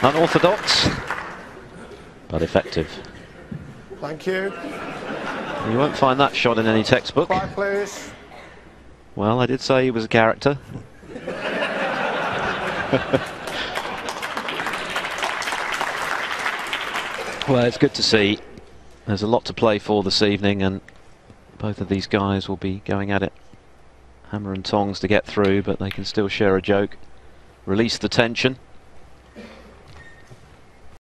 Unorthodox, but effective. Thank you. You won't find that shot in any textbook. Quiet, please. Well, I did say he was a character. Well, it's good to see. There's a lot to play for this evening, and both of these guys will be going at it hammer and tongs to get through, but they can still share a joke, release the tension.